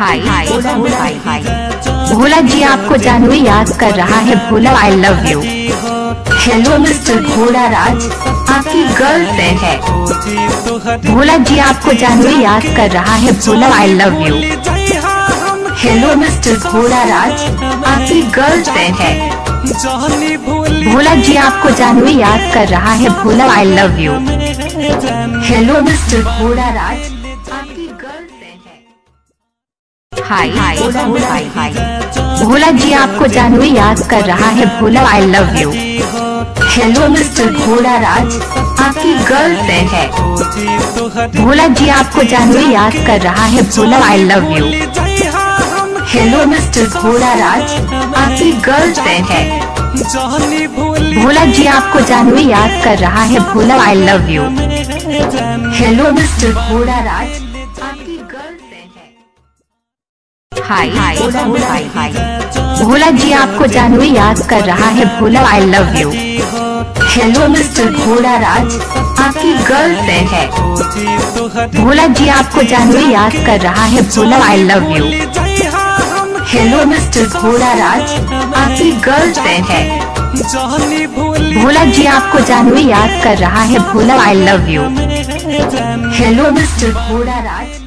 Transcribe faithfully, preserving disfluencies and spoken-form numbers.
हाय हाय हाय हाय भोला जी आपको जानवी याद कर रहा है। Bhola I love you. Hello mister Ghoda Raj, आपकी गर्लफ्रेंड है। भोला जी आपको जानवी याद कर रहा है। Bhola I love you. Hello mister Ghoda Raj, आपकी गर्लफ्रेंड है। भोला जी आपको जानवी याद कर रहा है। Bhola I love you. Hello mister Ghoda Raj, आपकी गर्लफ्रेंड है। हाय हाय हाय हाय भोला जी आपको जानवी याद कर रहा है। Bhola I love you. Hello mister Ghoda Raj, आपकी गर्लफ्रेंड है। भोला जी आपको जानवी याद कर रहा है। Bhola I love you. Hello mister Ghoda Raj, आपकी गर्लफ्रेंड है। भोला जी आपको जानवी याद कर रहा है। Bhola I love you. Hello mister Ghoda Raj, आपकी गर्लफ्रेंड है। हाय हाय हाय हाय भोला जी आपको जानवी याद कर रहा है। Bhola I love you. Hello mister Ghoda Raj, आपकी गर्लफ्रेंड है। भोला जी आपको जानवी याद कर रहा है। Bhola I love you. Hello mister Ghoda Raj, आपकी गर्लफ्रेंड है। भोला जी आपको जानवी याद कर रहा है। Bhola I love you. Hello mister Ghoda Raj.